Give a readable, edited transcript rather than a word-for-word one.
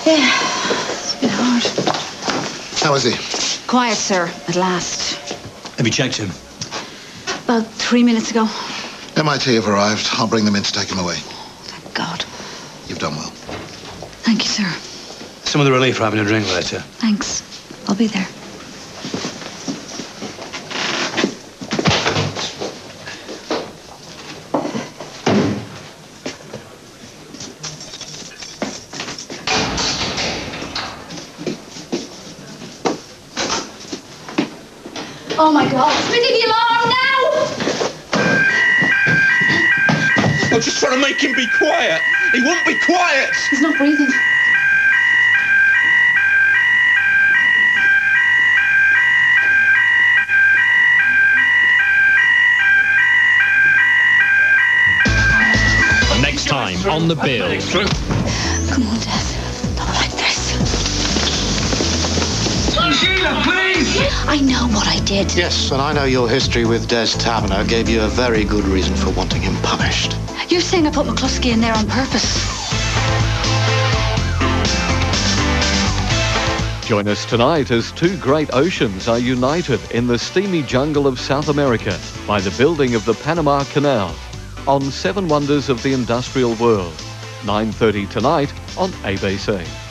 Yeah, it's been hard. How is he? Quiet, sir, at last. Have you checked him? About 3 minutes ago. MIT have arrived. I'll bring them in to take him away. Thank God. You've done well. Thank you, sir. Some of the relief for having a drink later. Thanks. I'll be there. Oh my God! Spinning the alarm now! I'm just trying to make him be quiet. He won't be quiet. He's not breathing. Next time on The Bill. Come on, Dad. Not like this. Sheila, please! I know what I did. Yes, and I know your history with Des Taviner gave you a very good reason for wanting him punished. You're saying I put McCluskey in there on purpose. Join us tonight as two great oceans are united in the steamy jungle of South America by the building of the Panama Canal on 7 Wonders of the Industrial World. 9:30 tonight on ABC.